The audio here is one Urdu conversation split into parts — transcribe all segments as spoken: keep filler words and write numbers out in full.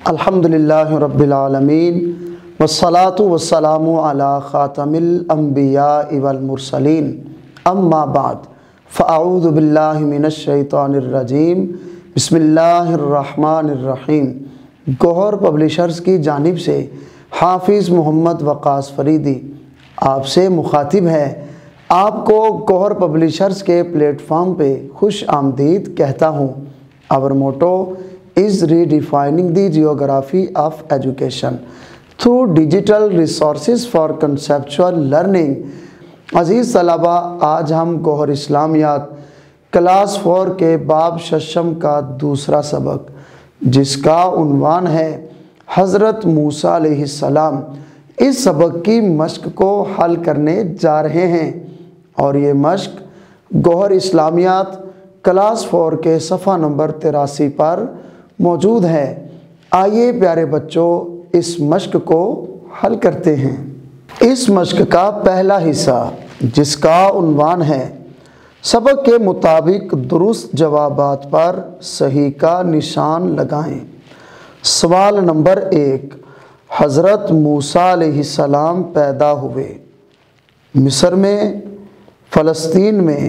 الحمدللہ رب العالمین والصلاة والسلام علی خاتم الانبیاء والمرسلین اما بعد فاعوذ باللہ من الشیطان الرجیم بسم اللہ الرحمن الرحیم۔ گوہر پبلیشرز کی جانب سے حافظ محمد وقاص فریدی آپ سے مخاطب ہے۔ آپ کو گوہر پبلیشرز کے پلیٹ فارم پہ خوش آمدید کہتا ہوں۔ Our motto is redefining the geography of education through digital resources for conceptual learning۔ عزیز طلبہ، آج ہم گوہر اسلامیات کلاس فور کے باب ششم کا دوسرا سبق، جس کا عنوان ہے حضرت موسیٰ علیہ السلام، اس سبق کی مشق کو حل کرنے جا رہے ہیں، اور یہ مشق گوہر اسلامیات کلاس فور کے صفحہ نمبر تراسی پر موجود ہے۔ آئیے پیارے بچوں اس مشق کو حل کرتے ہیں۔ اس مشق کا پہلا حصہ، جس کا عنوان ہے سبق کے مطابق درست جوابات پر صحیح کا نشان لگائیں۔ سوال نمبر ایک، حضرت موسیٰ علیہ السلام پیدا ہوئے مصر میں، فلسطین میں،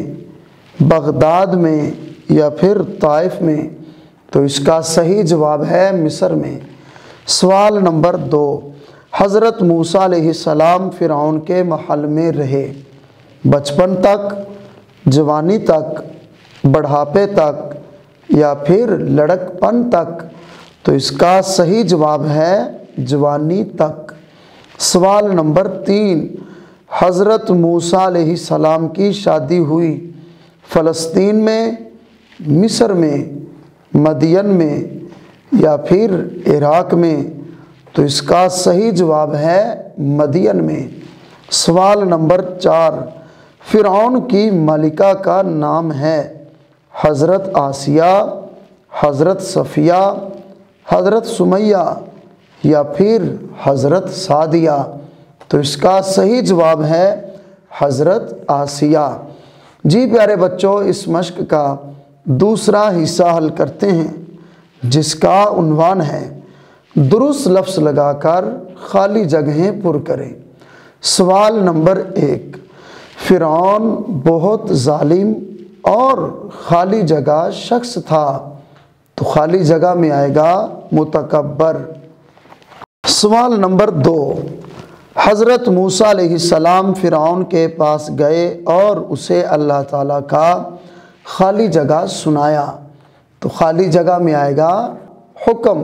بغداد میں یا پھر طائف میں؟ تو اس کا صحیح جواب ہے مصر میں۔ سوال نمبر دو، حضرت موسیٰ علیہ السلام فرعون کے محل میں رہے بچپن تک، جوانی تک، بڑھاپے تک یا پھر لڑک پن تک؟ تو اس کا صحیح جواب ہے جوانی تک۔ سوال نمبر تین، حضرت موسیٰ علیہ السلام کی شادی ہوئی فلسطین میں، مصر میں، مدین میں یا پھر عراق میں؟ تو اس کا صحیح جواب ہے مدین میں۔ سوال نمبر چار، فرعون کی ملکہ کا نام ہے حضرت آسیہ، حضرت صفیہ، حضرت سمیہ یا پھر حضرت سعدیہ؟ تو اس کا صحیح جواب ہے حضرت آسیہ۔ جی پیارے بچوں، اس مشق کا دوسرا حصہ حل کرتے ہیں، جس کا عنوان ہے درست لفظ لگا کر خالی جگہیں پر کریں۔ سوال نمبر ایک، فرعون بہت ظالم اور خالی جگہ شخص تھا، تو خالی جگہ میں آئے گا متکبر۔ سوال نمبر دو، حضرت موسیٰ علیہ السلام فرعون کے پاس گئے اور اسے اللہ تعالیٰ کا خالی جگہ سنایا، تو خالی جگہ میں آئے گا حکم۔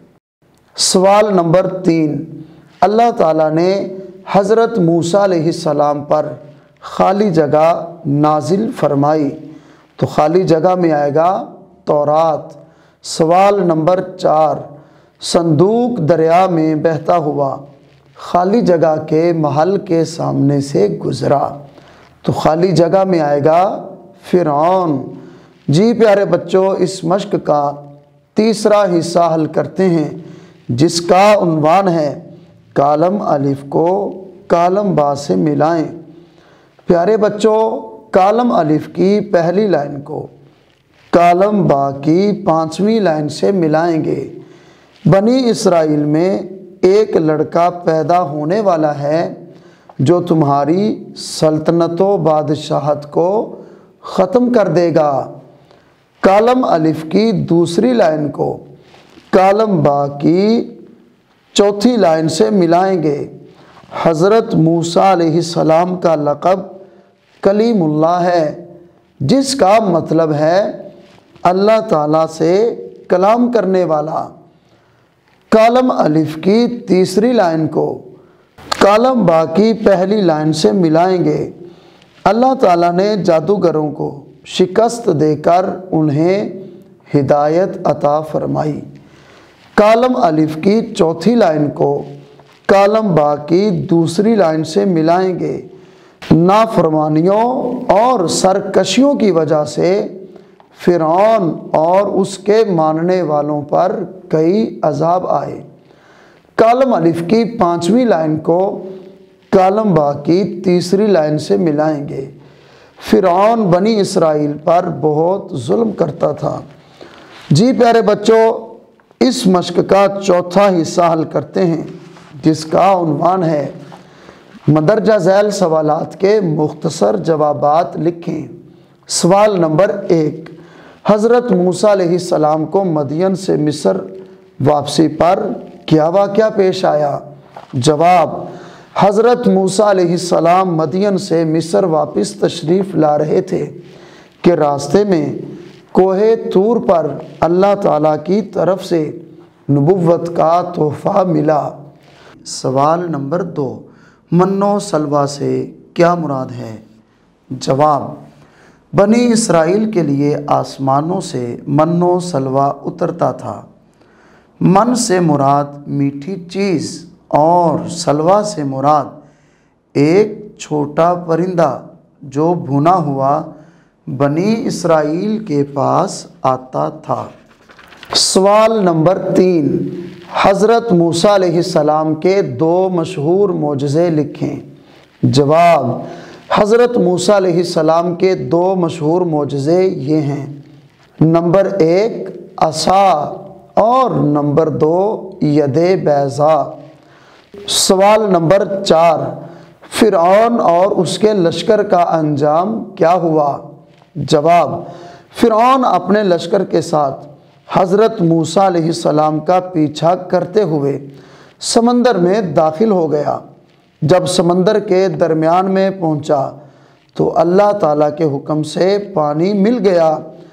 سوال نمبر تین، اللہ تعالیٰ نے حضرت موسیٰ علیہ السلام پر خالی جگہ نازل فرمائی، تو خالی جگہ میں آئے گا تورات۔ سوال نمبر چار، صندوق دریا میں بہتا ہوا خالی جگہ کے محل کے سامنے سے گزرا، تو خالی جگہ میں آئے گا فرعون۔ جی پیارے بچوں، اس مشق کا تیسرا حصہ حل کرتے ہیں، جس کا عنوان ہے کالم الف کو کالم با سے ملائیں۔ پیارے بچوں، کالم الف کی پہلی لائن کو کالم با کی پانچویں لائن سے ملائیں گے۔ بنی اسرائیل میں ایک لڑکا پیدا ہونے والا ہے جو تمہاری سلطنت و بادشاہت کو ختم کر دے گا۔ کالم الف کی دوسری لائن کو کالم با کی چوتھی لائن سے ملائیں گے۔ حضرت موسیٰ علیہ السلام کا لقب کلیم اللہ ہے، جس کا مطلب ہے اللہ تعالیٰ سے کلام کرنے والا۔ کالم الف کی تیسری لائن کو کالم با کی پہلی لائن سے ملائیں گے۔ اللہ تعالیٰ نے جادوگروں کو شکست دے کر انہیں ہدایت عطا فرمائی۔ کالم الف کی چوتھی لائن کو کالم با کی دوسری لائن سے ملائیں گے۔ نافرمانیوں اور سرکشیوں کی وجہ سے فرعون اور اس کے ماننے والوں پر کئی عذاب آئے۔ کالم الف کی پانچویں لائن کو کالم با کی تیسری لائن سے ملائیں گے۔ فرعون بنی اسرائیل پر بہت ظلم کرتا تھا۔ جی پیارے بچوں، اس مشق کا چوتھا حصہ حل کرتے ہیں، جس کا عنوان ہے مندرجہ ذیل سوالات کے مختصر جوابات لکھیں۔ سوال نمبر ایک، حضرت موسیٰ علیہ السلام کو مدین سے مصر واپسی پر کیا واقعہ پیش آیا؟ جواب، حضرت موسیٰ علیہ السلام مدین سے مصر واپس تشریف لا رہے تھے کہ راستے میں کوہ طور پر اللہ تعالیٰ کی طرف سے نبوت کا تحفہ ملا۔ سوال نمبر دو، من و سلویٰ سے کیا مراد ہے؟ جواب، بنی اسرائیل کے لیے آسمانوں سے من و سلویٰ اترتا تھا۔ من سے مراد میٹھی چیز اور سلویٰ سے مراد ایک چھوٹا پرندہ جو بھنا ہوا بنی اسرائیل کے پاس آتا تھا۔ سوال نمبر تین، حضرت موسیٰ علیہ السلام کے دو مشہور معجزے لکھیں۔ جواب، حضرت موسیٰ علیہ السلام کے دو مشہور معجزے یہ ہیں، نمبر ایک عصا اور نمبر دو ید بیضاء۔ سوال نمبر چار، فرعون اور اس کے لشکر کا انجام کیا ہوا؟ جواب، فرعون اپنے لشکر کے ساتھ حضرت موسیٰ علیہ السلام کا پیچھا کرتے ہوئے سمندر میں داخل ہو گیا۔ جب سمندر کے درمیان میں پہنچا تو اللہ تعالیٰ کے حکم سے پانی مل گیا۔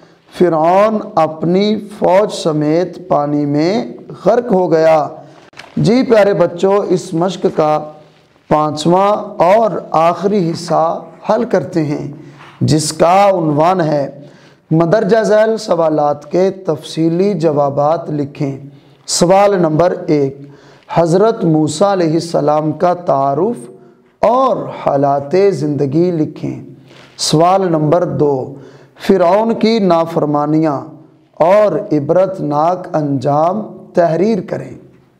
فرعون اپنی فوج سمیت پانی میں غرق ہو گیا۔ جی پیارے بچوں، اس مشق کا پانچواں اور آخری حصہ حل کرتے ہیں، جس کا عنوان ہے مندرجہ ذیل سوالات کے تفصیلی جوابات لکھیں۔ سوال نمبر ایک، حضرت موسیٰ علیہ السلام کا تعارف اور حالات زندگی لکھیں۔ سوال نمبر دو، فرعون کی نافرمانیاں اور عبرت ناک انجام تحریر کریں۔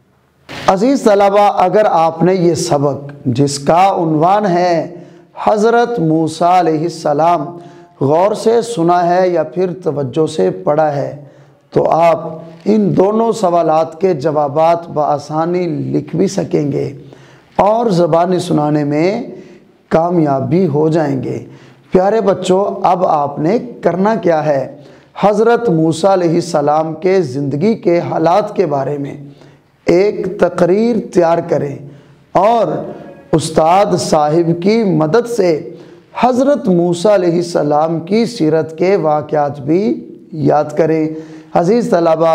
عزیز طلبہ، اگر آپ نے یہ سبق جس کا عنوان ہے حضرت موسیٰ علیہ السلام غور سے سنا ہے یا پھر توجہ سے پڑھا ہے تو آپ ان دونوں سوالات کے جوابات بآسانی لکھ بھی سکیں گے اور زبانی سنانے میں کامیاب بھی ہو جائیں گے۔ پیارے بچوں، اب آپ نے کرنا کیا ہے؟ حضرت موسیٰ علیہ السلام کے زندگی کے حالات کے بارے میں ایک تقریر تیار کریں اور استاد صاحب کی مدد سے حضرت موسیٰ علیہ السلام کی سیرت کے واقعات بھی یاد کریں۔ عزیز طلبہ،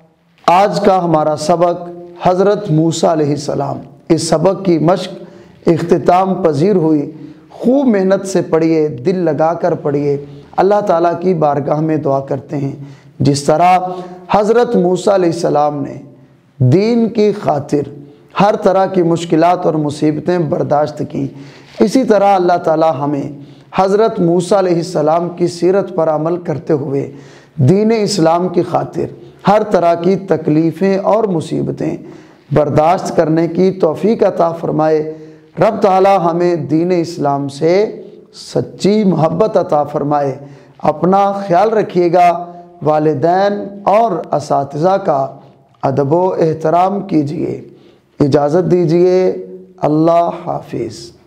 آج کا ہمارا سبق حضرت موسیٰ علیہ السلام، اس سبق کی مشق اختتام پذیر ہوئی۔ خوب محنت سے پڑھیے، دل لگا کر پڑھیے۔ اللہ تعالیٰ کی بارگاہ میں دعا کرتے ہیں جس طرح حضرت موسیٰ علیہ السلام نے دین کی خاطر ہر طرح کی مشکلات اور مصیبتیں برداشت کی، اسی طرح اللہ تعالیٰ ہمیں حضرت موسیٰ علیہ السلام کی سیرت پر عمل کرتے ہوئے دین اسلام کی خاطر ہر طرح کی تکلیفیں اور مصیبتیں برداشت کرنے کی توفیق عطا فرمائے۔ رب تعالیٰ ہمیں دین اسلام سے سچی محبت عطا فرمائے۔ اپنا خیال رکھیے گا، والدین اور اساتذہ کا ادب و احترام کیجیے۔ اجازت دیجیے، اللہ حافظ۔